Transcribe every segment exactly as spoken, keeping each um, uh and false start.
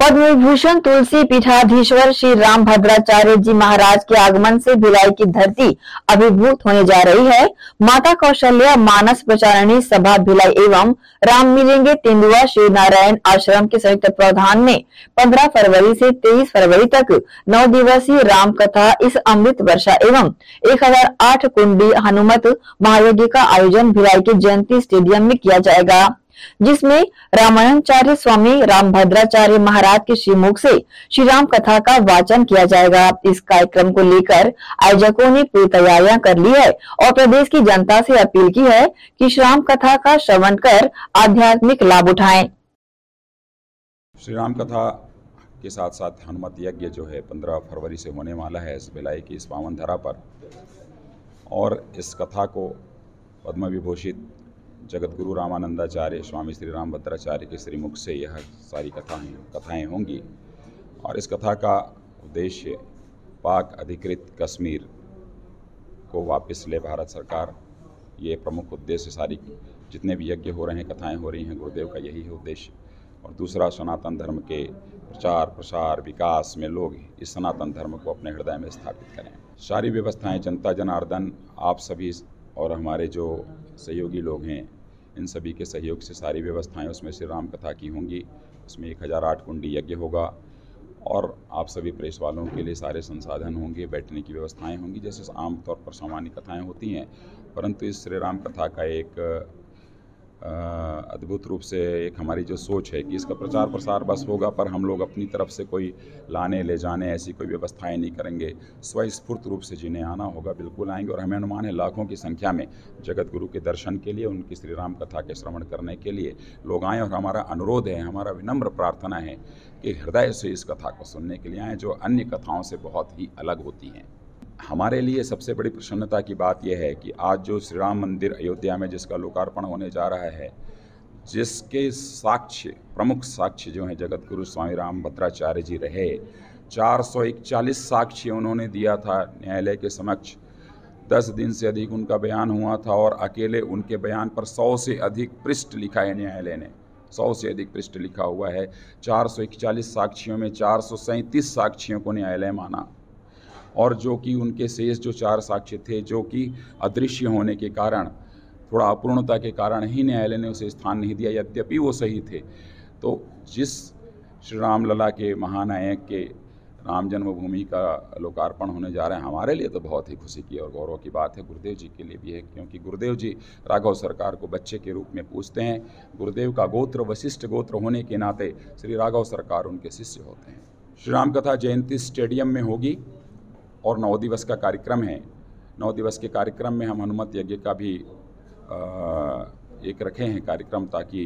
पद्म विभूषण तुलसी पीठाधीश्वर श्री रामभद्राचार्य जी महाराज के आगमन से भिलाई की धरती अभिभूत होने जा रही है। माता कौशल्या मानस प्रचारिणी सभा भिलाई एवं राम मिलेंगे तेंदुआ श्री नारायण आश्रम के संयुक्त प्रावधान में पंद्रह फरवरी से तेईस फरवरी तक नौ दिवसीय राम कथा इस अमृत वर्षा एवं एक हजार आठ कुंडी हनुमत महायज्ञ का आयोजन भिलाई के जयंती स्टेडियम में किया जाएगा, जिसमें रामायणाचार्य स्वामी रामभद्राचार्य महाराज के श्रीमुख से श्री राम कथा का वाचन किया जाएगा। इस कार्यक्रम को लेकर आयोजकों ने पूरी तैयारियां कर ली है और प्रदेश की जनता से अपील की है कि श्री राम कथा का श्रवण कर आध्यात्मिक लाभ उठाएं। श्री राम कथा के साथ साथ हनुमत यज्ञ जो है पंद्रह फरवरी से होने वाला है इस भिलाई की इस पावन धरा पर, और इस कथा को पद्म विभूषित जगत गुरु रामानंदाचार्य स्वामी श्री रामभद्राचार्य के श्रीमुख से यह सारी कथाएं कथाएं होंगी। और इस कथा का उद्देश्य पाक अधिकृत कश्मीर को वापस ले भारत सरकार, ये प्रमुख उद्देश्य सारी जितने भी यज्ञ हो रहे हैं, कथाएं हो रही हैं, गुरुदेव का यही है उद्देश्य। और दूसरा, सनातन धर्म के प्रचार प्रसार विकास में लोग इस सनातन धर्म को अपने हृदय में स्थापित करें। सारी व्यवस्थाएं जनता जनार्दन आप सभी और हमारे जो सहयोगी लोग हैं, इन सभी के सहयोग से सारी व्यवस्थाएं उसमें श्री राम कथा की होंगी। उसमें एक हज़ार आठ कुंडी यज्ञ होगा और आप सभी प्रेस वालों के लिए सारे संसाधन होंगे, बैठने की व्यवस्थाएं होंगी जैसे आमतौर पर सामान्य कथाएं होती हैं। परंतु इस श्री राम कथा का एक अद्भुत रूप से एक हमारी जो सोच है कि इसका प्रचार प्रसार बस होगा, पर हम लोग अपनी तरफ से कोई लाने ले जाने ऐसी कोई व्यवस्थाएं नहीं करेंगे। स्वस्फूर्त रूप से जिन्हें आना होगा बिल्कुल आएंगे। और हमें अनुमान है लाखों की संख्या में जगत गुरु के दर्शन के लिए, उनकी श्री राम कथा के श्रवण करने के लिए लोग आएँ। और हमारा अनुरोध है, हमारा विनम्र प्रार्थना है कि हृदय से इस कथा को सुनने के लिए आएँ, जो अन्य कथाओं से बहुत ही अलग होती हैं। हमारे लिए सबसे बड़ी प्रसन्नता की बात यह है कि आज जो श्री राम मंदिर अयोध्या में जिसका लोकार्पण होने जा रहा है, जिसके साक्ष्य प्रमुख साक्ष्य जो हैं जगत गुरु स्वामी रामभद्राचार्य जी रहे, चार सौ इकतालीस साक्ष्य उन्होंने दिया था न्यायालय के समक्ष। दस दिन से अधिक उनका बयान हुआ था और अकेले उनके बयान पर सौ से अधिक पृष्ठ लिखा है न्यायालय ने, सौ से अधिक पृष्ठ लिखा हुआ है। चार सौ इकतालीस साक्ष्यों में चार सौ सैंतीस साक्ष्यों को न्यायालय माना, और जो कि उनके शेष जो चार साक्ष्य थे, जो कि अदृश्य होने के कारण, थोड़ा अपूर्णता के कारण ही न्यायालय ने उसे स्थान नहीं दिया, यद्यपि वो सही थे। तो जिस श्री राम लला के महानायक के राम जन्मभूमि का लोकार्पण होने जा रहे हैं, हमारे लिए तो बहुत ही खुशी की और गौरव की बात है। गुरुदेव जी के लिए भी है, क्योंकि गुरुदेव जी राघव सरकार को बच्चे के रूप में पूजते हैं। गुरुदेव का गोत्र वशिष्ठ गोत्र होने के नाते श्री राघव सरकार उनके शिष्य होते हैं। श्री राम कथा जयंती स्टेडियम में होगी और नौ दिवस का कार्यक्रम है। नौ दिवस के कार्यक्रम में हम हनुमत यज्ञ का भी आ, एक रखे हैं कार्यक्रम, ताकि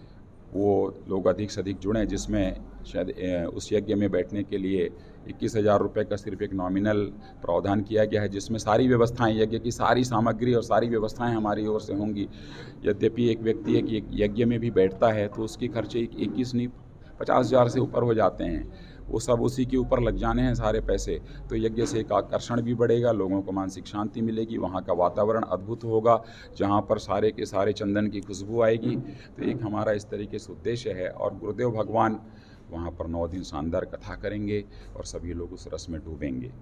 वो लोग अधिक से अधिक जुड़ें, जिसमें शायद उस यज्ञ में बैठने के लिए इक्कीस हज़ार रुपये का सिर्फ एक नॉमिनल प्रावधान किया गया है, जिसमें सारी व्यवस्थाएं, यज्ञ की सारी सामग्री और सारी व्यवस्थाएं हमारी ओर से होंगी। यद्यपि एक व्यक्ति एक यज्ञ में भी बैठता है तो उसके खर्चे इक्कीस नहीं पचास हज़ार से ऊपर हो जाते हैं, वो सब उसी के ऊपर लग जाने हैं सारे पैसे। तो यज्ञ से एक आकर्षण भी बढ़ेगा, लोगों को मानसिक शांति मिलेगी, वहाँ का वातावरण अद्भुत होगा जहाँ पर सारे के सारे चंदन की खुशबू आएगी। तो एक हमारा इस तरीके से उद्देश्य है। और गुरुदेव भगवान वहाँ पर नौ दिन शानदार कथा करेंगे और सभी लोग उस रस में डूबेंगे।